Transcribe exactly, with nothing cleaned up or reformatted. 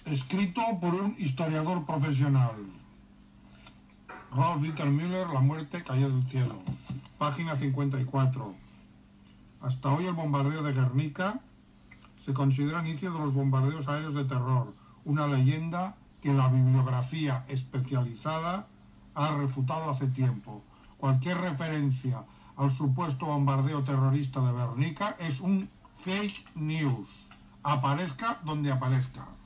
Escrito por un historiador profesional. Rolf Dieter Müller, La muerte cayó del cielo. Página cincuenta y cuatro. Hasta hoy el bombardeo de Guernica se considera inicio de los bombardeos aéreos de terror, una leyenda que la bibliografía especializada ha refutado hace tiempo. Cualquier referencia al supuesto bombardeo terrorista de Guernica es un fake news, aparezca donde aparezca.